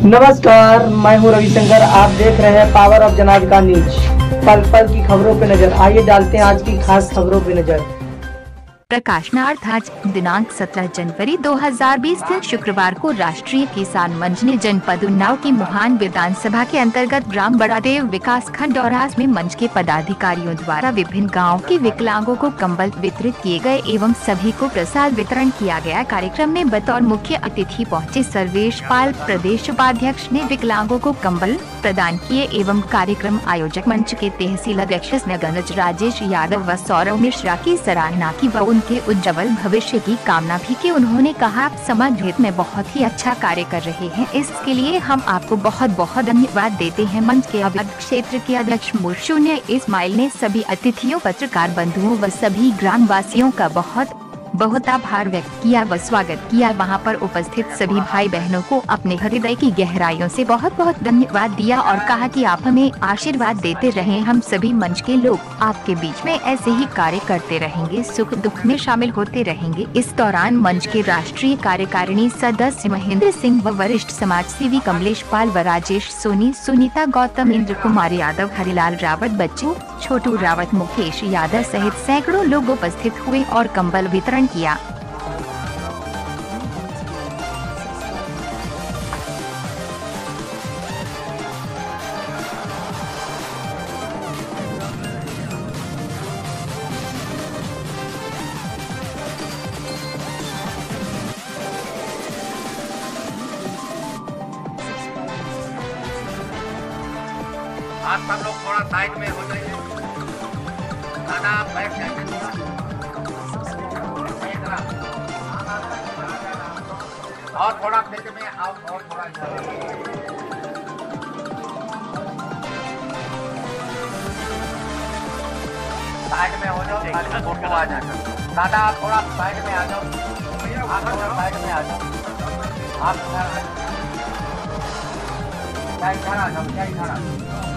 नमस्कार, मैं हूं रविशंकर। आप देख रहे हैं पावर ऑफ जनाब का न्यूज। पल पल की खबरों पे नजर। आइए डालते हैं आज की खास खबरों पे नजर। प्रकाशनार्थ आज दिनांक 17 जनवरी 2020 दिन शुक्रवार को राष्ट्रीय किसान मंच ने जनपद उन्नाव की मुहान विधानसभा के अंतर्गत ग्राम बड़ादेव विकास खंड और आस में मंच के पदाधिकारियों द्वारा विभिन्न गाँव के विकलांगों को कंबल वितरित किए गए एवं सभी को प्रसाद वितरण किया गया। कार्यक्रम में बतौर मुख्य अतिथि पहुंचे सर्वेश पाल प्रदेश उपाध्यक्ष ने विकलांगों को कंबल प्रदान किए एवं कार्यक्रम आयोजक मंच के तहसील अध्यक्ष नगनज राजेश यादव व सौरव मिश्रा की सराहना की व उनके उज्जवल भविष्य की कामना भी की। उन्होंने कहा, आप समाज हित में बहुत ही अच्छा कार्य कर रहे हैं, इसके लिए हम आपको बहुत बहुत धन्यवाद देते हैं। मंच के अवध क्षेत्र के अध्यक्ष शून्य इस्माइल ने सभी अतिथियों, पत्रकार बंधुओं व सभी ग्राम वासियों का बहुत आभार व्यक्त किया व स्वागत किया। वहां पर उपस्थित सभी भाई बहनों को अपने हृदय की गहराइयों से बहुत बहुत धन्यवाद दिया और कहा कि आप हमें आशीर्वाद देते रहें। हम सभी मंच के लोग आपके बीच में ऐसे ही कार्य करते रहेंगे, सुख दुख में शामिल होते रहेंगे। इस दौरान मंच के राष्ट्रीय कार्यकारिणी सदस्य महेंद्र सिंह व वरिष्ठ समाज सेवी कमलेश पाल व राजेश सोनी, सुनीता गौतम, इंद्र कुमार यादव, हरिलाल रावत, बच्चू छोटू रावत, मुकेश यादव सहित सैकड़ों लोग उपस्थित हुए और कंबल वितरण किया। आप सब लोग थोड़ा साइड में हो जाइए। दादा आप बैठ जाइए और थोड़ा बीच में आओ और थोड़ा साइड में हो जाओ, फोटो आ जाएगा। दादा आप थोड़ा साइड में आ जाओ, आप थोड़ा साइड में आ जाओ, आप इधर आ जाओ, क्या इधर आ जाओ, क्या इधर आ जाओ।